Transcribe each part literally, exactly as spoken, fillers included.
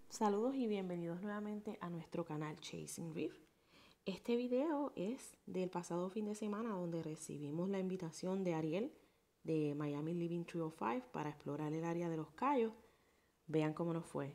Saludos y bienvenidos nuevamente a nuestro canal Chasing Reef. Este video es del pasado fin de semana donde recibimos la invitación de Ariel de Miami Living trescientos cinco para explorar el área de los Cayos. Vean cómo nos fue.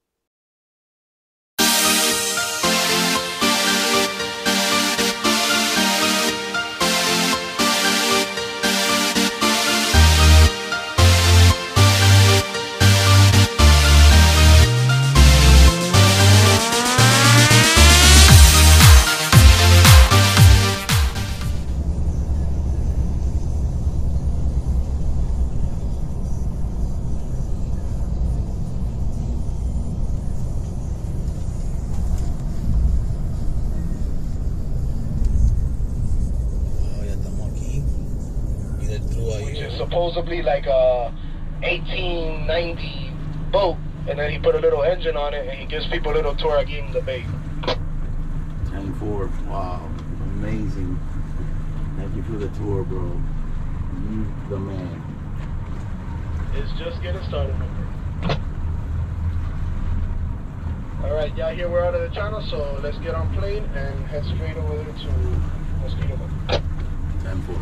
Supposedly like a eighteen ninety boat, and then he put a little engine on it and he gives people a little tour. I gave him the bait. ten four, wow, amazing. Thank you for the tour, bro. You the man. It's just getting started. Alright, y'all here we're out of the channel, so let's get on plane and head straight over there to Mosquito Bay. ten four.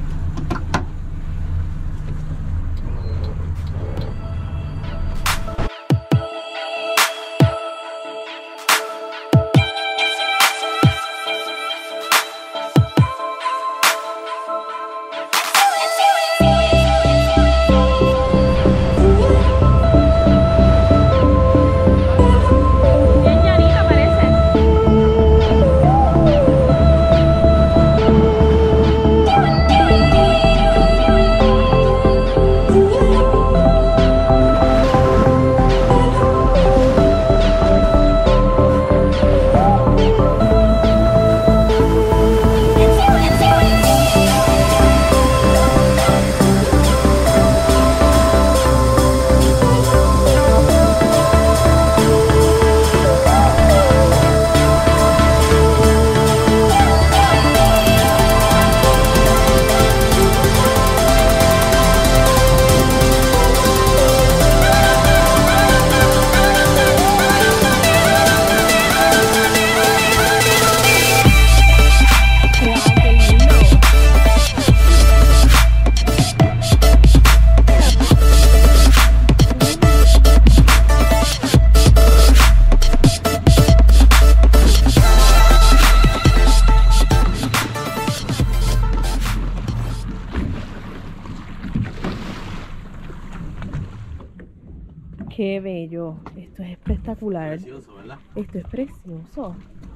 Qué bello, esto es espectacular. Precioso, ¿verdad? Esto es precioso.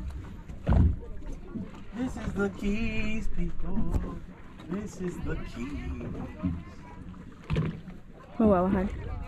This is the keys, people. This is the keys. Me voy a bajar.